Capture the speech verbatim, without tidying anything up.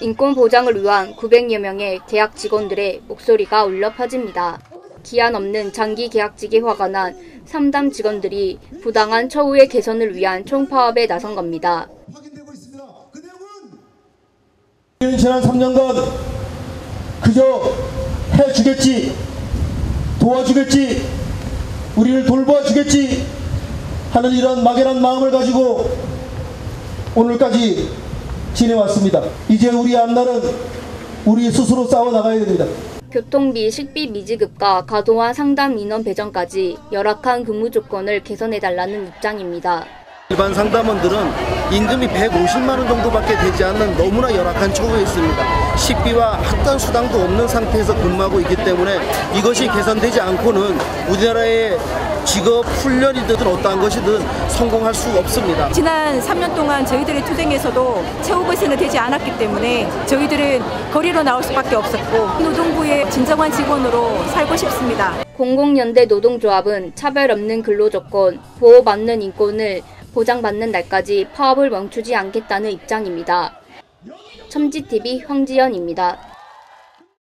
인권 보장을 위한 구백여 명의 계약 직원들의 목소리가 울려 퍼집니다. 기한 없는 장기 계약직에 화가 난 삼담 직원들이 부당한 처우의 개선을 위한 총파업에 나선 겁니다. 지난 삼 년간 그저 해주겠지, 도와주겠지, 우리를 돌봐주겠지 하는 이런 막연한 마음을 가지고 오늘까지 지내왔습니다. 이제 우리 앞날은 우리 스스로 싸워나가야 됩니다. 교통비, 식비 미지급과 과도한 상담 인원 배정까지 열악한 근무 조건을 개선해달라는 입장입니다. 일반 상담원들은 임금이 백오십만 원 정도밖에 되지 않는 너무나 열악한 처우에 있습니다. 식비와 학관 수당도 없는 상태에서 근무하고 있기 때문에 이것이 개선되지 않고는 우리나라의 직업 훈련이든 어떠한 것이든 성공할 수 없습니다. 지난 삼 년 동안 저희들의 투쟁에서도 처우 개선이 되지 않았기 때문에 저희들은 거리로 나올 수밖에 없었고 노동부의 진정한 직원으로 살고 싶습니다. 공공연대 노동조합은 차별 없는 근로조건, 보호받는 인권을 보장받는 날까지 파업을 멈추지 않겠다는 입장입니다. 첨지티비 황지연입니다.